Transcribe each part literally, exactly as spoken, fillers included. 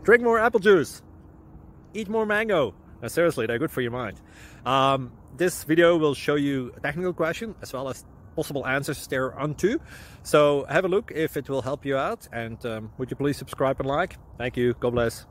drink more apple juice, eat more mango. Now, seriously, they're good for your mind. Um, this video will show you a technical question as well as possible answers thereunto. So have a look if it will help you out, and um, would you please subscribe and like? Thank you. God bless.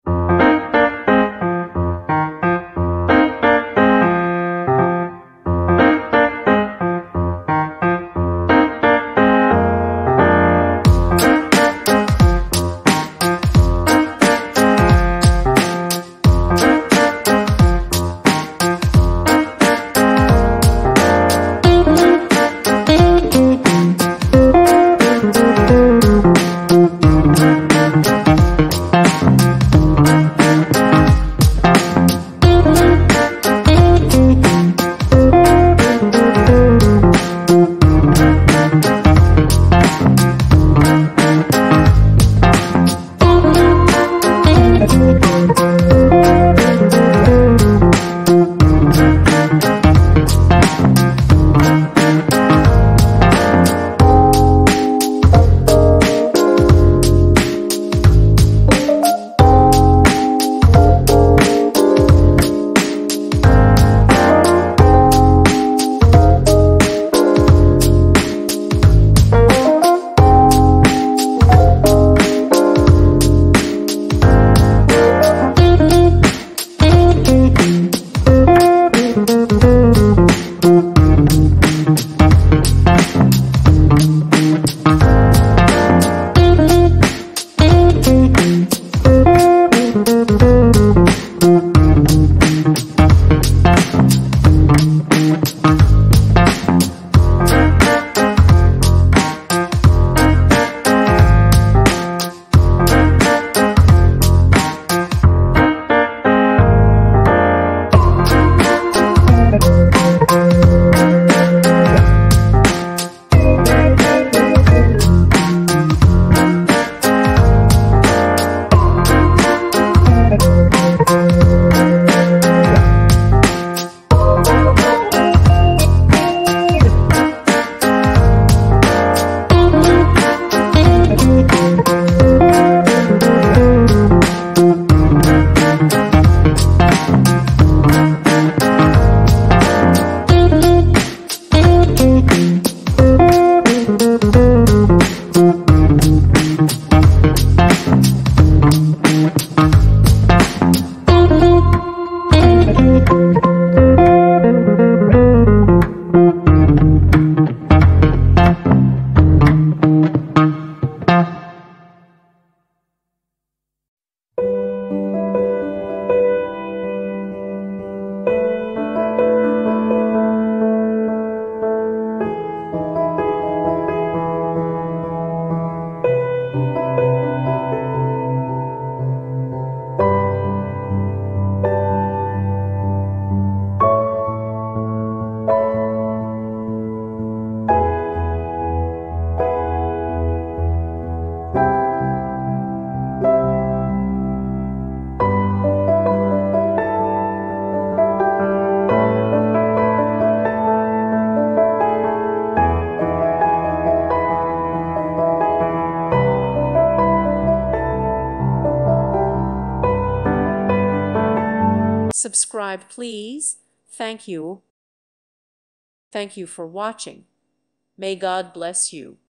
Subscribe, please. Thank you. Thank you for watching. May God bless you.